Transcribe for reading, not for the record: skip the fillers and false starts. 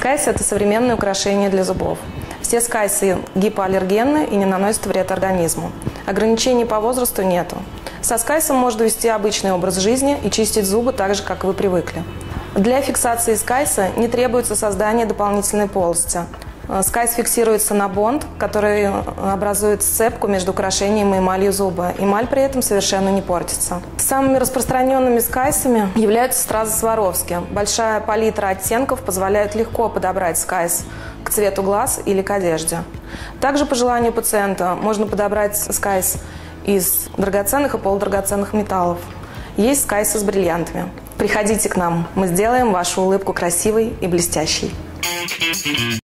Скайс – это современное украшение для зубов. Все скайсы гипоаллергенны и не наносят вред организму. Ограничений по возрасту нету. Со скайсом можно вести обычный образ жизни и чистить зубы так же, как вы привыкли. Для фиксации скайса не требуется создание дополнительной полости. Скайс фиксируется на бонд, который образует сцепку между украшением и эмалью зуба. Эмаль при этом совершенно не портится. Самыми распространенными скайсами являются стразы Сваровски. Большая палитра оттенков позволяет легко подобрать скайс к цвету глаз или к одежде. Также по желанию пациента можно подобрать скайс из драгоценных и полудрагоценных металлов. Есть скайсы с бриллиантами. Приходите к нам, мы сделаем вашу улыбку красивой и блестящей.